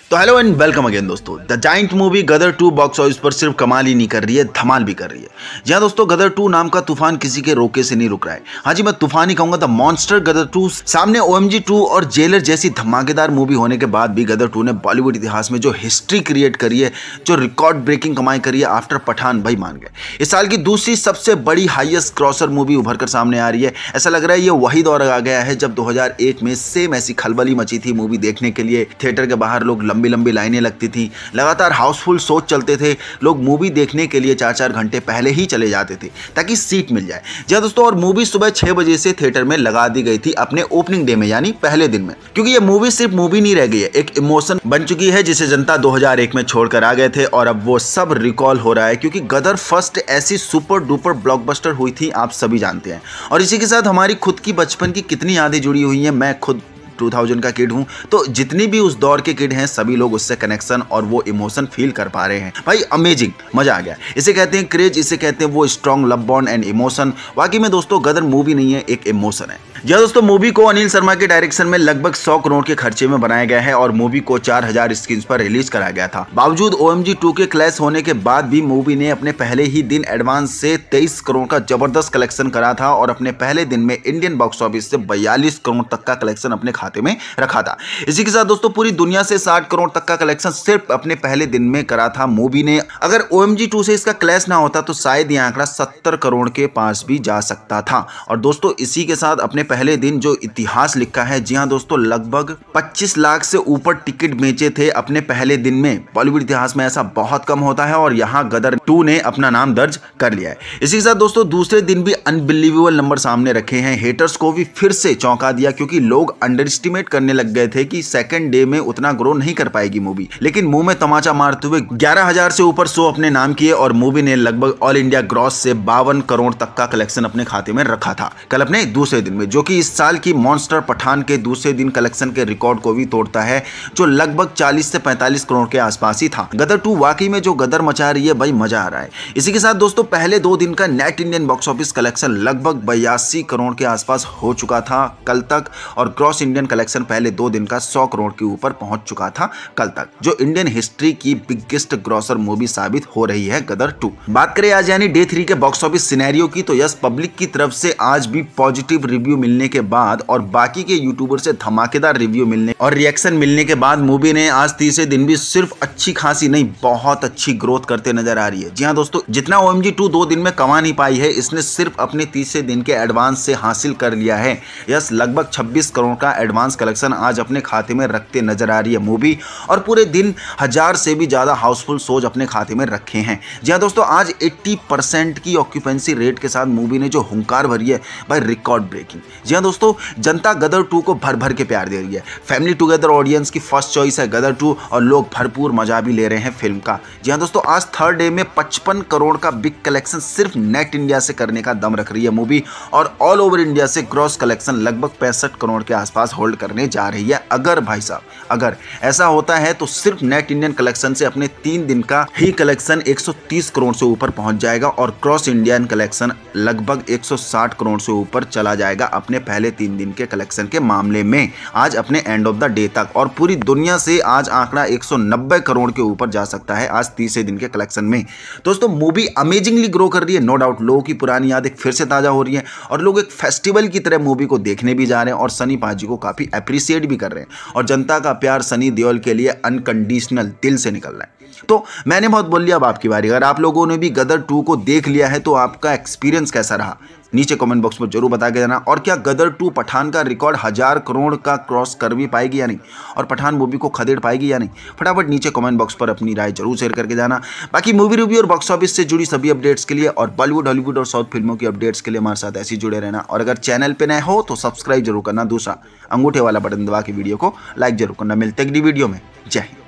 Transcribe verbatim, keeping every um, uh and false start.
तो hello and welcome again दोस्तों। The giant movie Gadar two box office पर सिर्फ कमाल ही नहीं कर रही है, धमाल भी कर रही है। जी हाँ दोस्तों, गदर टू नाम का तूफान किसी के रोके से नहीं रुक रहा है। हाँ जी, मैं तूफान ही कहूंगा। द मॉन्स्टर गदर टू सामने ओ एम जी टू और जेलर जैसी धमाकेदार मूवी होने के बाद भी गदर टू ने बॉलीवुड इतिहास में जो हिस्ट्री क्रिएट करी है, जो रिकॉर्ड ब्रेकिंग कमाई करी है आफ्टर पठान, भाई मान गए। इस साल की दूसरी सबसे बड़ी हाईएस्ट क्रॉसर मूवी उभर कर सामने आ रही है। ऐसा लग रहा है ये वही दौर आ गया है जब दो हज़ार एक में सेम ऐसी खलबली मची थी। मूवी देखने के लिए थिएटर के बाहर लोग लंबी लंबी लाइनें लगती थी, लगातार हाउसफुल शोज चलते थे। लोग मूवी देखने के लिए चार चार घंटे पहले ही चले जाते थे ताकि सीट मिल जाए। जी हाँ दोस्तों, और मूवी सुबह छह बजे से थिएटर में लगा दी गई थी अपने ओपनिंग डे में, यानी पहले दिन में। क्योंकि ये मूवी सिर्फ मूवी नहीं रह गई है, एक इमोशन बन चुकी है जिसे जनता दो हज़ार एक में छोड़कर आ गए थे और अब वो सब रिकॉल हो रहा है। क्योंकि गदर फर्स्ट ऐसी सुपर डुपर ब्लॉकबस्टर हुई थी, आप सभी जानते हैं। और इसी के साथ हमारी खुद की बचपन की कितनी यादें जुड़ी हुई हैं। मैं खुद दो हज़ार का किड हूं, तो जितनी भी उस दौर के किड हैं सभी लोग उससे कनेक्शन और वो इमोशन फील कर पा रहे हैं। भाई अमेजिंग, मजा आ गया। इसे कहते हैं क्रेज, इसे कहते हैं वो strong love bond and emotion. वाकई में दोस्तों गदर मूवी नहीं है, एक इमोशन है। जी दोस्तों, मूवी को अनिल शर्मा के डायरेक्शन में लगभग सौ करोड़ के खर्चे में बनाया गया है और मूवी को चार हज़ार स्क्रीन पर रिलीज कराया गया था। बावजूद ओ एम जी टू के क्लैश होने के बाद भी मूवी ने अपने पहले ही दिन एडवांस से तेईस करोड़ का जबरदस्त कलेक्शन करा था और अपने पहले दिन में इंडियन बॉक्स ऑफिस से बयालीस करोड़ तक का कलेक्शन अपने खाते में रखा था। इसी के साथ दोस्तों पूरी दुनिया से साठ करोड़ तक का कलेक्शन सिर्फ अपने पहले दिन में करा था मूवी ने। अगर ओ एम जी टू से इसका क्लैश ना होता तो शायद यह आंकड़ा सत्तर करोड़ के पास भी जा सकता था। और दोस्तों इसी के साथ अपने पहले दिन जो इतिहास लिखा है। जी हां दोस्तों, लगभग पच्चीस लाख से ऊपर टिकट बेचे थे अपने पहले दिन में। बॉलीवुड इतिहास में ऐसा बहुत कम होता है और यहां गदर टू ने अपना नाम दर्ज कर लिया है। इसी के साथ दोस्तों दूसरे दिन भी अनबिलीवेबल नंबर सामने रखे हैं। हेटर्स को भी फिर से चौंका दिया क्योंकि लोग अंडर एस्टिमेट करने लग गए थे कि सेकंड डे में उतना ग्रो नहीं कर पाएगी मूवी। लेकिन मुंह में तमाचा मारते हुए ग्यारह हज़ार से ऊपर शो अपने नाम किए और मूवी ने लगभग ऑल इंडिया ग्रॉस से बावन करोड़ तक का कलेक्शन अपने खाते में रखा था कल अपने दूसरे दिन में, जो कि इस साल की मॉन्स्टर पठान के दूसरे दिन कलेक्शन के रिकॉर्ड को भी तोड़ता है, जो लगभग चालीस से पैंतालीस करोड़ के आसपास ही था। गदर टू वाकई में जो गदर मचा रही है, भाई मजा आ रहा है। इसी के साथ दोस्तों पहले दो दिन का net Indian box office collection लगभग बयासी करोड़ के आसपास हो चुका था कल तक और ग्रॉस इंडियन कलेक्शन पहले दो दिन का सौ करोड़ के ऊपर पहुंच चुका था कल तक, जो इंडियन हिस्ट्री की बिगेस्ट ग्रॉसर मूवी साबित हो रही है गदर टू। बात करें आज यानी डे थ्री के बॉक्स ऑफिस सिनेरियो की, तो यस, पब्लिक की तरफ से आज भी पॉजिटिव रिव्यू मिलने के बाद और बाकी के यूट्यूबर से धमाकेदार रिव्यू मिलने और रिएक्शन मिलने के बाद मूवी ने आज तीसरे दिन भी सिर्फ अच्छी खासी नहीं, बहुत अच्छी ग्रोथ करते नजर आ रही है। जी हाँ दोस्तों, जितना ओ एम जी टू दो दिन में कमा नहीं पाई है, इसने सिर्फ अपने तीसरे दिन के एडवांस से हासिल कर लिया है। यस, लगभग छब्बीस करोड़ का एडवांस कलेक्शन आज अपने खाते में रखते नजर आ रही है मूवी और पूरे दिन हजार से भी ज्यादा हाउसफुल शोज अपने खाते में रखे हैं। जी हाँ दोस्तों, आज अस्सी परसेंट की ऑक्यूपेंसी रेट के साथ मूवी ने जो हुंकार भरी है, भाई रिकॉर्ड ब्रेकिंग। जी हाँ दोस्तों, जनता गदर टू को भर भर के प्यार दे रही है। फैमिली टुगेदर ऑडियंस की फर्स्ट चॉइस है गदर टू और लोग भरपूर मजा भी ले रहे हैं फिल्म का। जी हाँ दोस्तों, आज थर्ड डे में पचपन करोड़ का बिग कलेक्शन सिर्फ नेट इंडिया से करने का दम रख रही है मूवी और ऑल ओवर इंडिया से ग्रॉस कलेक्शन लगभग पैंसठ करोड़ के आसपास होल्ड करने जा रही है। अगर भाई साहब अगर ऐसा होता है तो सिर्फ नेट इंडियन कलेक्शन से अपने तीन दिन का ही कलेक्शन एक सौ तीस करोड़ से ऊपर पहुंच जाएगा और क्रॉस इंडियन कलेक्शन लगभग एक सौ साठ करोड़ से ऊपर चला जाएगा अपने पहले तीन दिन के कलेक्शन के मामले में आज अपने एंड ऑफ द डे तक। और पूरी दुनिया से आज आंकड़ा एक सौ नब्बे करोड़ के ऊपर जा सकता है आज तीसरे दिन के कलेक्शन में। दोस्तों मूवी अमेजिंगली ग्रो कर रही है, नो डाउट। लोगों की पुरानी यादें फिर से ताजा हो रही है और लोग एक फेस्टिवल की तरह मूवी को देखने भी जा रहे हैं और सनी पाजी को काफी अप्रिशिएट भी कर रहे हैं और जनता का प्यार सनी देओल के लिए अनकंडीशनल दिल से निकल रहा है। तो मैंने बहुत बोल लिया, अब आपकी बारी। अगर आप लोगों ने भी गदर टू को देख लिया है तो आपका एक्सपीरियंस कैसा रहा, नीचे कमेंट बॉक्स में जरूर बता के जाना। और क्या गदर टू पठान का रिकॉर्ड हजार करोड़ का क्रॉस कर भी पाएगी या नहीं, और पठान मूवी को खदेड़ पाएगी या नहीं, फटाफट नीचे कमेंट बॉक्स पर अपनी राय जरूर शेयर करके जाना। बाकी मूवी रिव्यू और बॉक्स ऑफिस से जुड़ी सभी अपडेट्स के लिए और बॉलीवुड हॉलीवुड और साउथ फिल्मों की अपडेट्स के लिए हमारे साथ ऐसे जुड़े रहना। और अगर चैनल पे नए हो तो सब्सक्राइब जरूर करना। दूसरा अंगूठे वाला बटन दबा के वीडियो को लाइक जरूर करना। मिलते अगली वीडियो में। जय हिंद।